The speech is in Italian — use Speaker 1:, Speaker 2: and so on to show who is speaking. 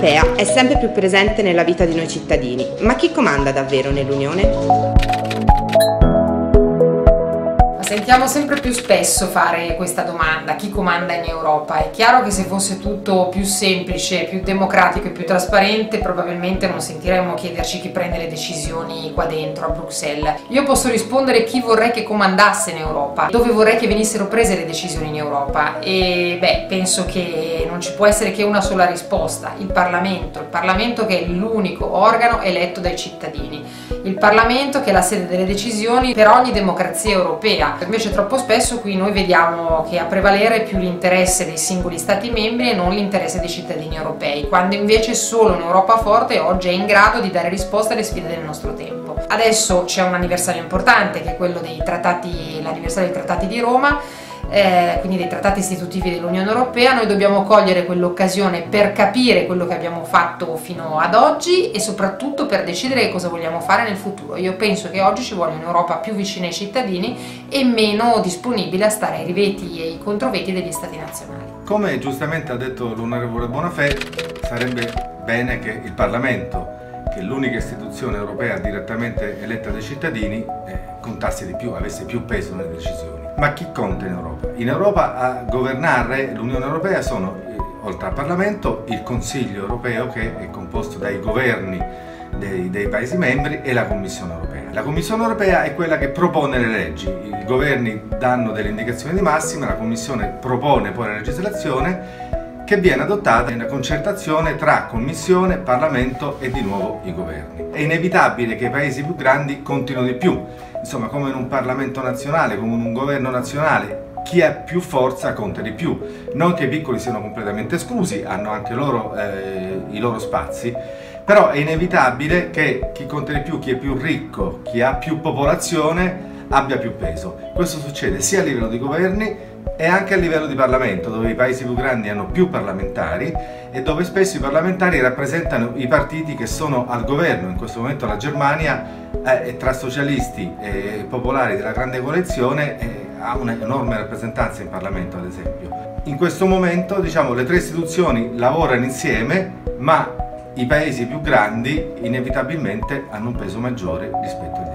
Speaker 1: Europea è sempre più presente nella vita di noi cittadini, ma chi comanda davvero nell'Unione?
Speaker 2: Sentiamo sempre più spesso fare questa domanda: chi comanda in Europa? È chiaro che se fosse tutto più semplice, più democratico e più trasparente, probabilmente non sentiremmo chiederci chi prende le decisioni qua dentro a Bruxelles. Io posso rispondere chi vorrei che comandasse in Europa, dove vorrei che venissero prese le decisioni in Europa, e penso che non ci può essere che una sola risposta: il Parlamento che è l'unico organo eletto dai cittadini, il Parlamento che è la sede delle decisioni per ogni democrazia europea. Invece troppo spesso qui noi vediamo che a prevalere è più l'interesse dei singoli stati membri e non l'interesse dei cittadini europei, quando invece solo un'Europa forte oggi è in grado di dare risposte alle sfide del nostro tempo. Adesso c'è un anniversario importante che è quello dei trattati, l'anniversario dei trattati di Roma, quindi dei trattati istitutivi dell'Unione Europea. Noi dobbiamo cogliere quell'occasione per capire quello che abbiamo fatto fino ad oggi e soprattutto per decidere cosa vogliamo fare nel futuro. Io penso che oggi ci voglia un'Europa più vicina ai cittadini e meno disponibile a stare ai riveti e ai controveti degli stati nazionali.
Speaker 3: Come giustamente ha detto l'onorevole Bonafè, sarebbe bene che il Parlamento, che è l'unica istituzione europea direttamente eletta dai cittadini, contasse di più, avesse più peso nelle decisioni. Ma chi conta in Europa? In Europa a governare l'Unione Europea sono, oltre al Parlamento, il Consiglio Europeo, che è composto dai governi dei Paesi membri, e la Commissione Europea. La Commissione Europea è quella che propone le leggi, i governi danno delle indicazioni di massima, la Commissione propone poi la legislazione che viene adottata in una concertazione tra Commissione, Parlamento e di nuovo i governi. È inevitabile che i Paesi più grandi contino di più, insomma, come in un Parlamento nazionale, come in un governo nazionale, chi ha più forza conta di più. Non che i piccoli siano completamente esclusi, hanno anche loro i loro spazi, però è inevitabile che chi conta di più, chi è più ricco, chi ha più popolazione, abbia più peso. Questo succede sia a livello di governi e anche a livello di Parlamento, dove i paesi più grandi hanno più parlamentari e dove spesso i parlamentari rappresentano i partiti che sono al governo. In questo momento la Germania, tra socialisti e popolari della grande coalizione, ha un'enorme rappresentanza in Parlamento, ad esempio. In questo momento, diciamo, le tre istituzioni lavorano insieme, ma i paesi più grandi inevitabilmente hanno un peso maggiore rispetto agli